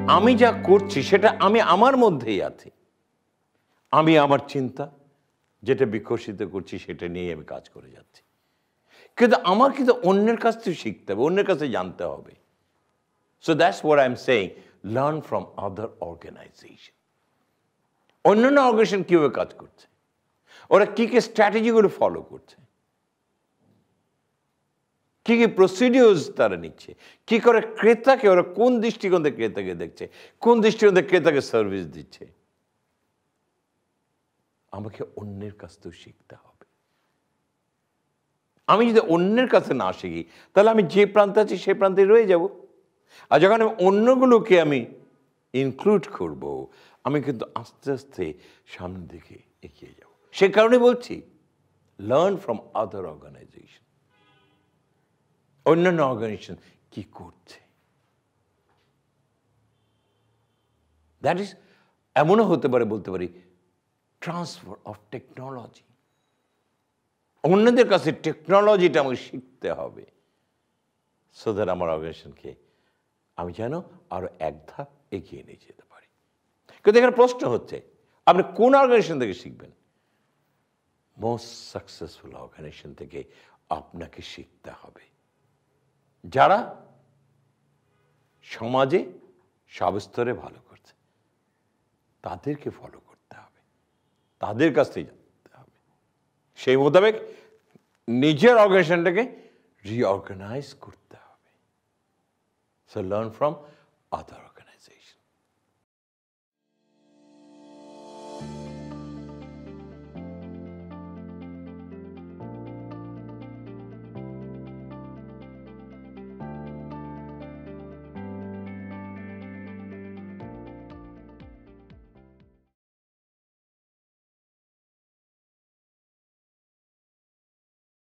আমি যা করছি সেটা আমি আমার মধ্যেই আছি, আমি আমার চিন্তা যেটা বিকশিত করছি সেটা নিয়ে আমি কাজ করে যাচ্ছি। কিন্তু আমার কিন্তু অন্যের কাছ থেকে শিখতে হবে, অন্যের কাছে জানতে হবে। So that's what I am saying, learn from other organization. অন্যান্য অর্গানাইজেশন কীভাবে কাজ করছে, ওরা কী কী স্ট্র্যাটেজিগুলো ফলো করছে, কী কী প্রসিডিউরস তারা নিচ্ছে, কী করে ক্রেতাকে, ওরা কোন দৃষ্টিকোণ থেকে ক্রেতাকে দেখছে, কোন দৃষ্টিকোণ থেকে ক্রেতাকে সার্ভিস দিচ্ছে, আমাকে অন্যের কাছ থেকে শিখতে হবে। আমি যদি অন্যের কাছে না শিখি তাহলে আমি যে প্রান্তে আছি সে প্রান্তে রয়ে যাব। আর যখন আমি অন্যগুলোকে আমি ইনক্লুড করব, আমি কিন্তু আস্তে আস্তে সামনের দিকে এগিয়ে যাব। সে কারণে বলছি লার্ন ফ্রম আদার অর্গানাইজেশন। অন্যান্য অর্গানাইজেশন কি করছে, দ্যাট ইজ, এমনও হতে পারে, বলতে পারি ট্রান্সফার অফ টেকনোলজি। অন্যদের কাছে টেকনোলজিটা আমাকে শিখতে হবে, সো দ্যাট আমার অর্গানাইজেশনকে আমি যেন আরো এক ধাপ এগিয়ে নিয়ে যেতে পারি। কিন্তু এখানে প্রশ্ন হচ্ছে, আপনি কোন অর্গানাইজেশন থেকে শিখবেন? মোস্ট সাকসেসফুল অর্গানাইজেশন থেকে আপনাকে শিখতে হবে, যারা সমাজে সব স্তরে ভালো করছে। তাদেরকে ফলো করতে হবে, তাদের কাছ থেকে জানতে হবে, সেই মোতাবেক নিজের অর্গানাইজেশনটাকে রিঅর্গানাইজ করতে হবে। So learn from other